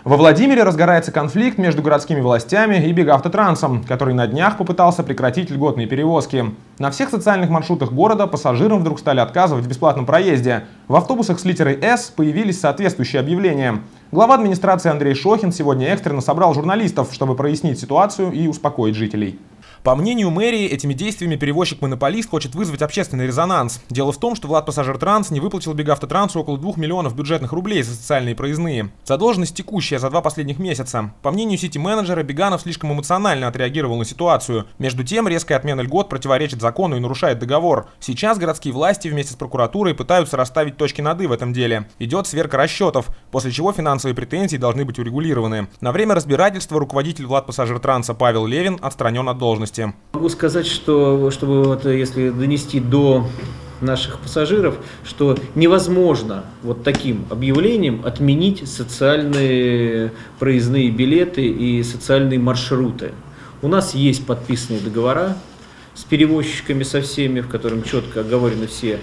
Во Владимире разгорается конфликт между городскими властями и Бегавтотрансом, который на днях попытался прекратить льготные перевозки. На всех социальных маршрутах города пассажирам вдруг стали отказывать в бесплатном проезде. В автобусах с литерой «С» появились соответствующие объявления. Глава администрации Андрей Шохин сегодня экстренно собрал журналистов, чтобы прояснить ситуацию и успокоить жителей. По мнению мэрии, этими действиями перевозчик-монополист хочет вызвать общественный резонанс. Дело в том, что Владпассажиртранс не выплатил Бегавтотрансу около 2 миллионов бюджетных рублей за социальные проездные. Задолженность текущая за 2 последних месяца. По мнению сити-менеджера, Беганов слишком эмоционально отреагировал на ситуацию. Между тем, резкая отмена льгот противоречит закону и нарушает договор. Сейчас городские власти вместе с прокуратурой пытаются расставить точки над «и» в этом деле. Идет сверка расчетов, после чего финансовые претензии должны быть урегулированы. На время разбирательства руководитель Владпассажиртранса Павел Левин отстранен от должности. Могу сказать, что если донести до наших пассажиров, что невозможно вот таким объявлением отменить социальные проездные билеты и социальные маршруты. У нас есть подписанные договора с перевозчиками, со всеми, в котором четко оговорены все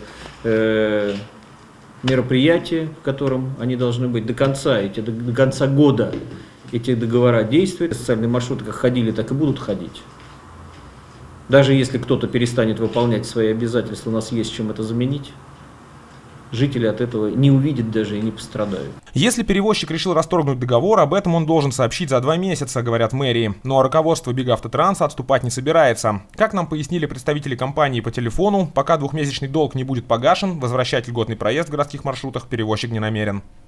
мероприятия, в котором они должны быть до конца года. Эти договора действуют. Социальные маршруты как ходили, так и будут ходить. Даже если кто-то перестанет выполнять свои обязательства, у нас есть чем это заменить. Жители от этого не увидят даже и не пострадают. Если перевозчик решил расторгнуть договор, об этом он должен сообщить за 2 месяца, говорят мэрии. Но руководство Бегавтотранса отступать не собирается. Как нам пояснили представители компании по телефону, пока 2-месячный долг не будет погашен, возвращать льготный проезд в городских маршрутах перевозчик не намерен.